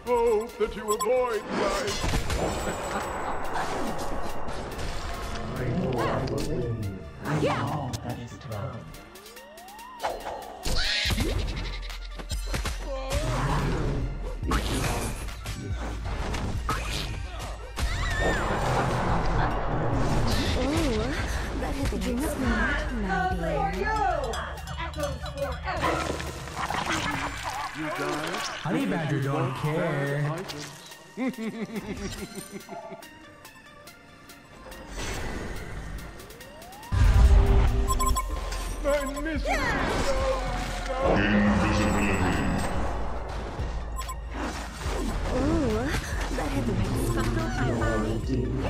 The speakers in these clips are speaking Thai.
hope that you avoid my... I know I will win. I know that is done. That has a dream of me, my dear. You guys... Honey Badger don't care. My mission Ooh, that has a dream of me.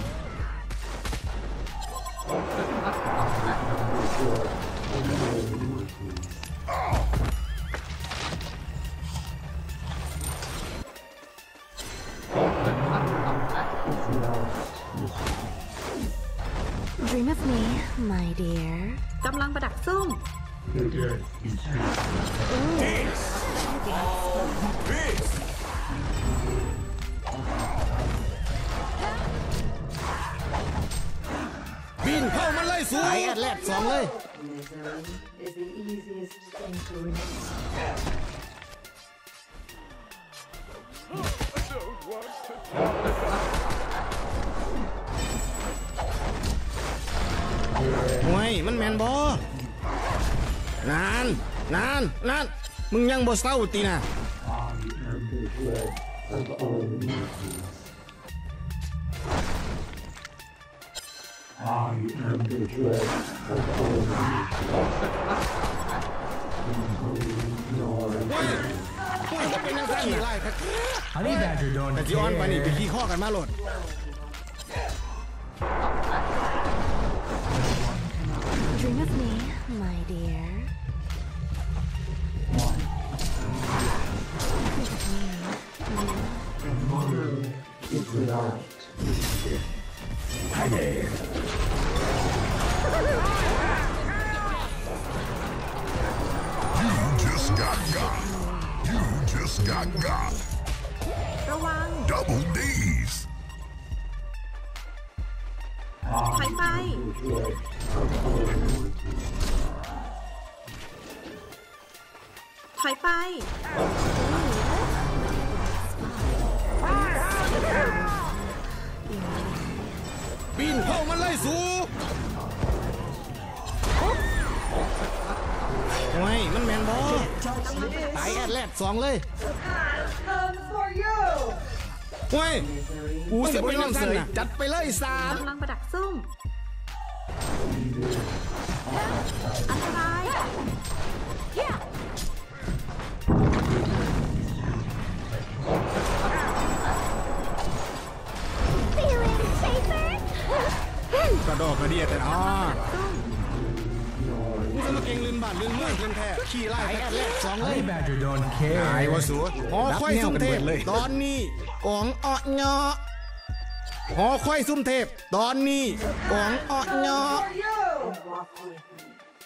Dream of me, my dear. กำลังประดักซุ่มบินเข้ามันเลยสูไอ้แอดแลดสองเลย Is the easiest thing to remember. I don't want to... ห่วยมันแมนบอนานมึงยังบ่เศร้าตีน่ะ I am the dread of all nations. ห่วยจะเป็นนักขี่ไล่ครับ Honey Badger don't แต่ที่อ้อนไปนี่ไป care. ขี่ข้อกันมาโหลด Dream of me, my dear. Is without mischief. You just got got. ระวัง Double D's. ถอยไป ถอยไปบินเข้ามันเลยสูห่วยมันแมนบอตายแอดแลดสองเลยห่วยกูเสียไปนอนสั่นน่ะจัดไปเลยสามกำลังประดักซุ่ม อันตรายกระดอกกระเดียแต่อ๋อกูจะมาเก่งลืนบ้านลืนเมืองเพื่อนแท้ขี่ไล่แอดแลดสองเลย Honey Badger don't ไอ้ care. วะสูหอควายซุ่มเทพตอนนี้กองอ้อเงาะหอควายซุ่มเทพตอนนี้กองอ้อเงาะ Walk with me.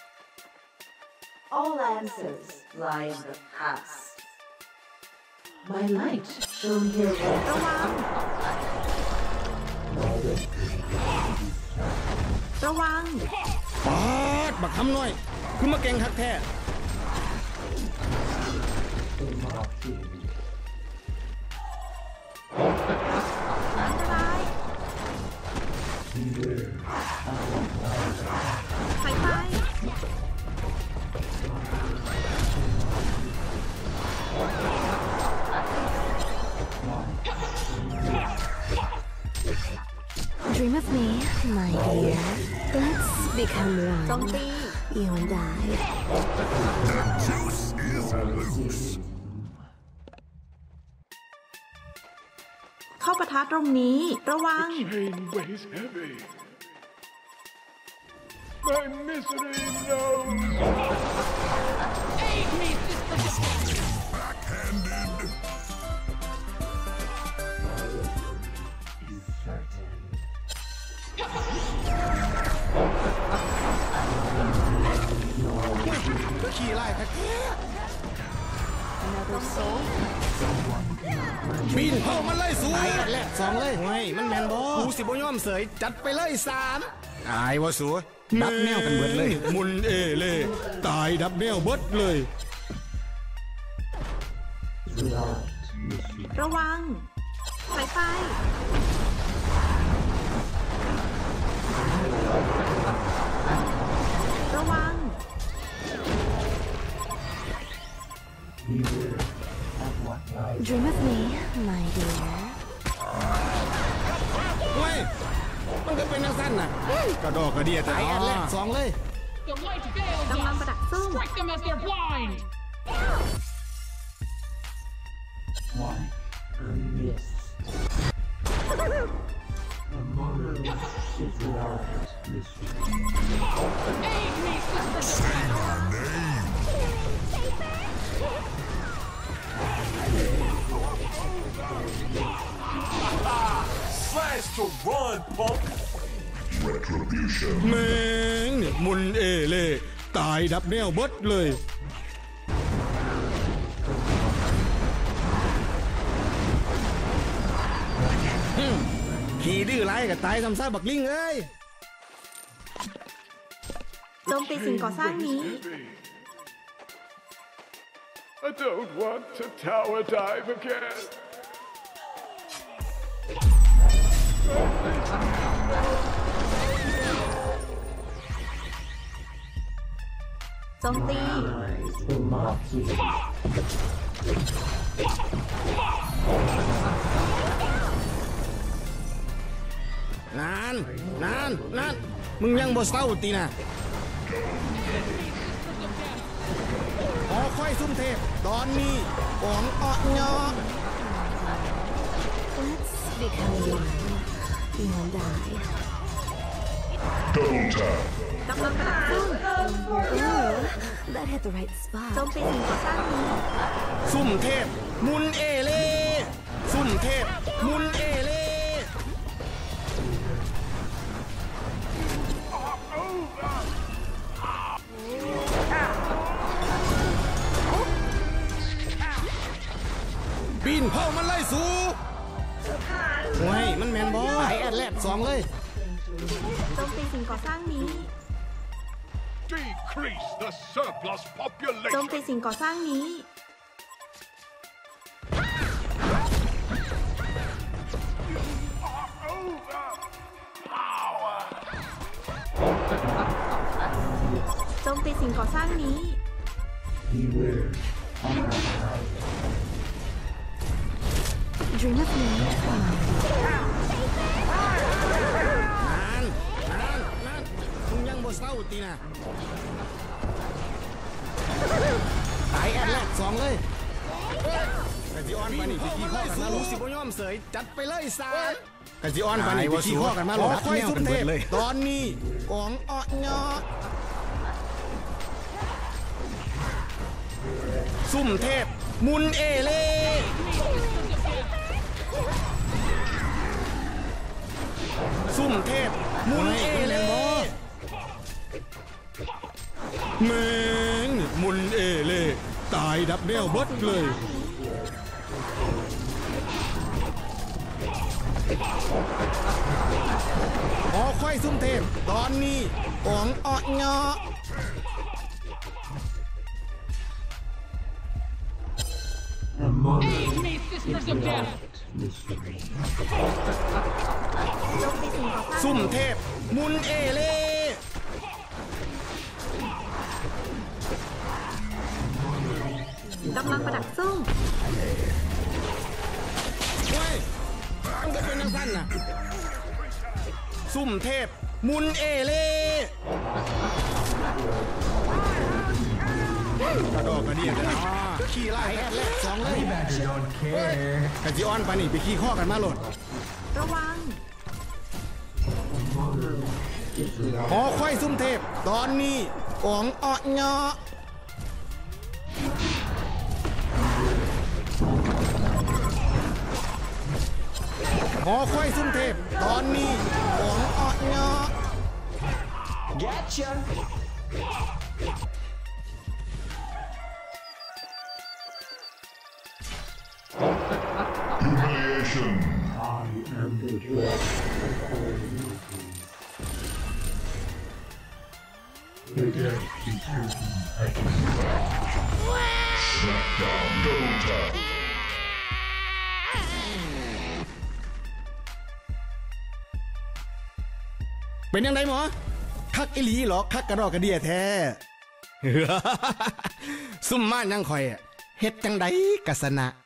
All answers lie in the past. My light shone here ระวัง ระวังปาดบักคำน้อยคือมาเก่งคักแท้อันตรายถอยไป Dream of me, my dear. Let's become โจม one. ตี You and I. Juice is loose. เข้าปะทะตรงนี้ ระวัง Train weighs heavy. My misery knows... Backhanded. is certain. ขี่ไล่คักแท้ Another soul. บินเข้ามันเลยสูไอ้แรกสองเลยเฮ้ยมันแมนบอกูสิบ่ยอมเสยจัดไปเลยสามตายวะสูดับแนวกันเบิดเลยมุนเอเล่ตายดับแนวเบิดเลยระวังสายไฟระวัง Dream of me, my dear. เฮ้ยมันก็เป็นนักสั้นน่ะกระดอกกระเดียตายอันแรกสองเลย The light fails กำลัง us. ประดักซุ่ม Strike them as they're blind. Aid me, sisters of death. Slash to run, punk. Retribution. แม่งเนี่ยมุนเอเล่ตายดับแนวเบิดเลยขี่ดื้อไรกับตายซ้ำซากบักลิงเอ้ยโจมตีสิ่งก่อสร้างนี้ I don't want to tower dive again. โจมตีนานมึงยังบ่เศร้าตีนะขอค่อยซุ่มเทพตอนนี้ของอ่อนยอ Let's become one. You and I. Double tap. กำลังประดักซุ่ม Ooh, that hit the right spot. โจมตีสิ่งก่อสร้างนี้ซุ่มเทพมุนเอเล่ซุ่มเทพมุนเอเล่ปีนเผามันไล่สูโอ้ยมันแมนบอไอแอดแลดสองเลยโจมตีสิ่งก่อสร้างนี้ Decrease the surplus โจม population. ตีสิ่งก่อสร้างนี้ โจมตีสิ่งก่อสร้างนี้ Dream of me. นานมึงยังบ่เศร้าตีนะไอแอดแลดสองเลยกะจิออนปานี่ไปขี้ข้อกันมารู้สิบ่ยอมเสยจัดไปเลยสามกะจิออนปานี่ไปขี้ข้อกันมาหลอกค่อยซุ่มเทพตอนนี้ของอ่อนยอซุ่มเทพมุนเอเล่ซุ่มเทพมุนเอเล่แม่งมุนเอเล่ตายดับแนวเบิดเลยขอค่อยซุ่มเทพตอนนี้ของอ่อนยอ Aid me, sisters of death. โจมตีสิ่งก่อสร้างซุ่มเทพมุนเอเล่กำลังประดักซุ่มเฮ้ยมันก็เป็นนักสั้นน่ะซุ่มเทพมุนเอเล่กระโดดกระเดียดเลยขี่ไล่แอดแรกสองเลย Honey Badger don't care. กะจิออนปานี่ไปขี้ข้อกันมาโหลดระวังขอค่อยซุ่มเทพตอนนี้ของอ่อนยอขอค่อยซุ่มเทพตอนนี้ของอ่อนยอ Gotcha. Retribution. I am the dread of all mortals. The death determined at his Smackdown double tap. เป็นยังไงหมอคักอีหลีหรอคักกระดอกกระเดียแท้ ซุ่มม่านยังคอยเฮ็ดจังใดกะสนะ